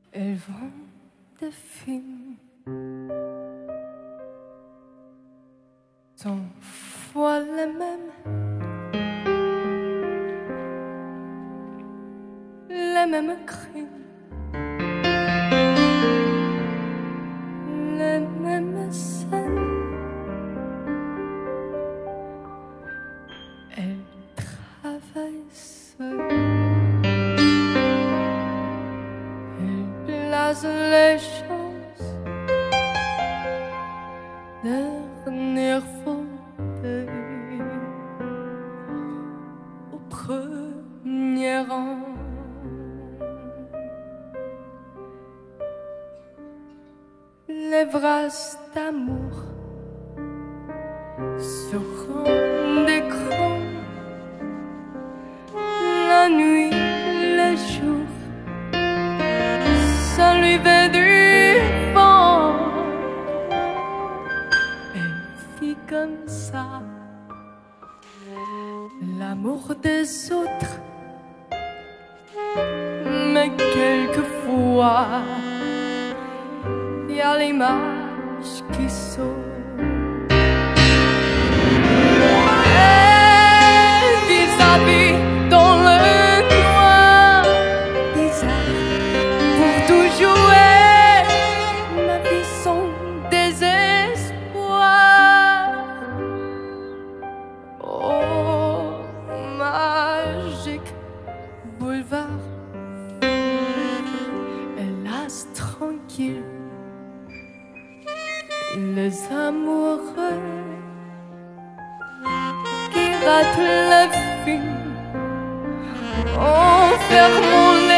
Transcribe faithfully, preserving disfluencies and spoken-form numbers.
Elles vont des films, cent fois les mêmes, les mêmes crimes, les mêmes scènes. Elles travaillent seules. Les choses, dernière fauteuil au premier rang. Les phrases d'amour seront d'écran, la nuit, les jours. Ça lui fait du vent. Elle vit comme ça l'amour des autres. Mais quelquefois y a l'image qui saute. Elle vit sa vie dans le noir, bizarre. Pour tout jouer, ma vie son désespoir. Oh, magique boulevard, hélas tranquille, les amoureux qui ratent le film en fermant